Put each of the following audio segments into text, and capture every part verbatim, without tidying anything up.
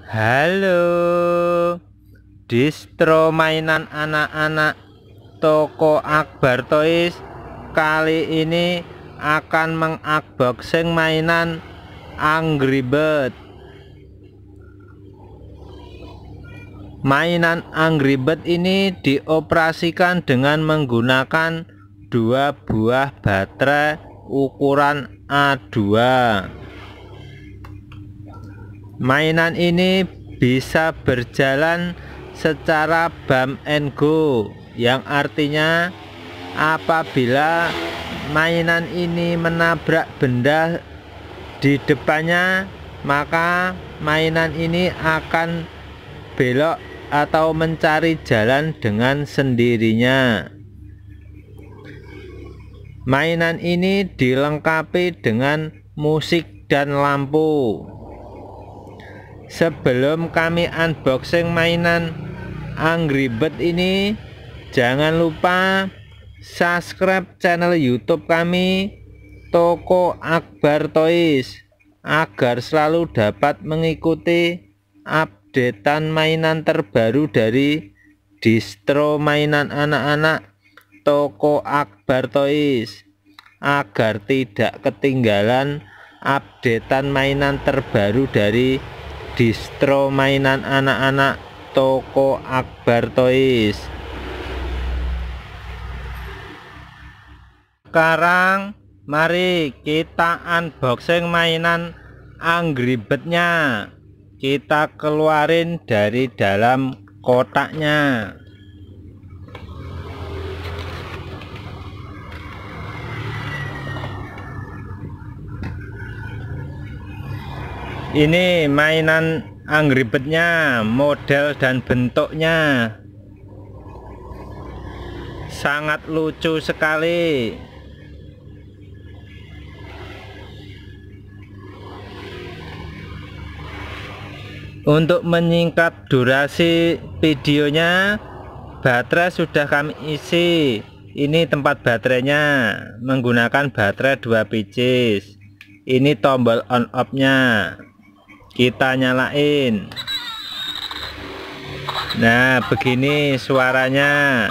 Halo, distro mainan anak-anak toko Akbar Toys kali ini akan mengunboxing mainan Angry Bird. Mainan Angry Bird ini dioperasikan dengan menggunakan dua buah baterai ukuran A dua. Mainan ini bisa berjalan secara bump and go, yang artinya apabila mainan ini menabrak benda di depannya, maka mainan ini akan belok atau mencari jalan dengan sendirinya. Mainan ini dilengkapi dengan musik dan lampu. Sebelum kami unboxing mainan Angry Bird ini, jangan lupa subscribe channel YouTube kami Toko Akbar Toys agar selalu dapat mengikuti updatean mainan terbaru dari distro mainan anak-anak Toko Akbar Toys, agar tidak ketinggalan updatean mainan terbaru dari distro mainan anak-anak Toko Akbar Toys. Sekarang mari kita unboxing mainan Angry Bird-nya. Kita keluarin dari dalam kotaknya. Ini mainan Angry Bird-nya, model dan bentuknya sangat lucu sekali. Untuk menyingkat durasi videonya, baterai sudah kami isi. Ini tempat baterainya, menggunakan baterai dua pieces. Ini tombol on off nya, kita nyalain. Nah, begini suaranya.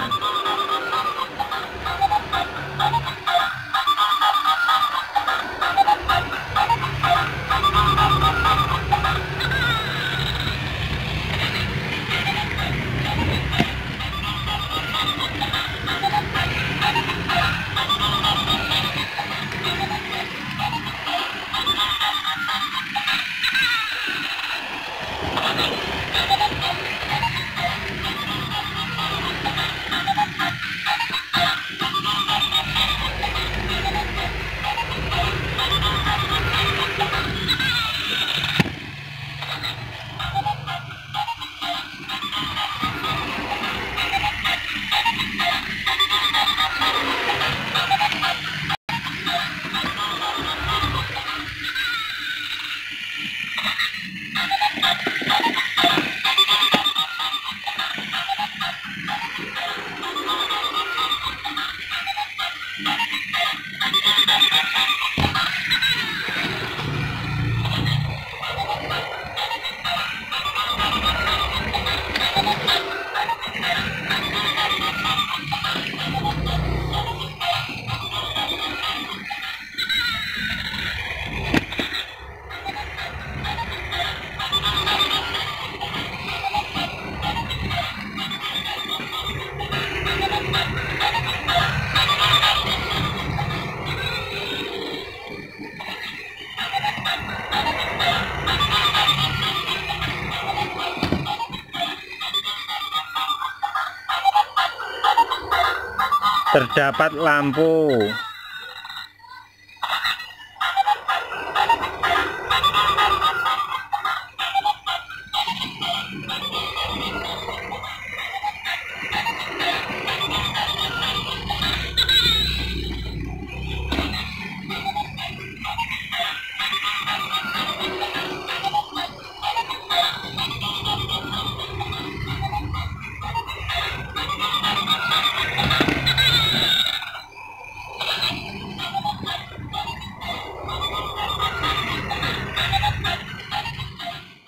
Terdapat lampu.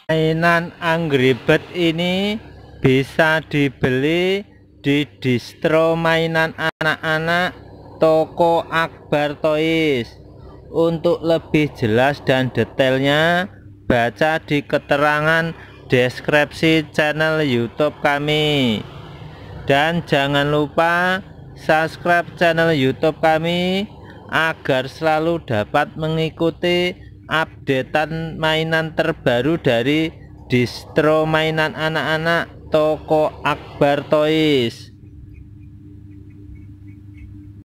Mainan Angry Bird ini bisa dibeli di distro mainan anak-anak toko Akbar Toys. Untuk lebih jelas dan detailnya, baca di keterangan deskripsi channel YouTube kami. Dan jangan lupa subscribe channel YouTube kami agar selalu dapat mengikuti updatean mainan terbaru dari distro mainan anak-anak toko Akbar Toys.